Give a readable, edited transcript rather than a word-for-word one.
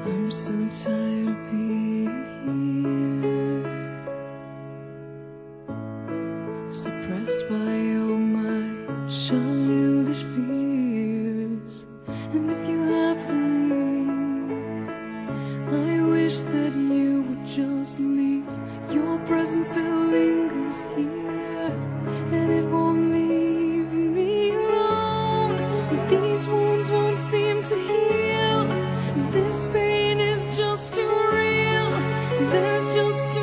I'm so tired of being here, suppressed by all my childish fears. And if you have to leave, I wish that you would just leave. Your presence still lingers here, and it won't leave me alone. These wounds won't seem to heal. This pain is just too real. There's just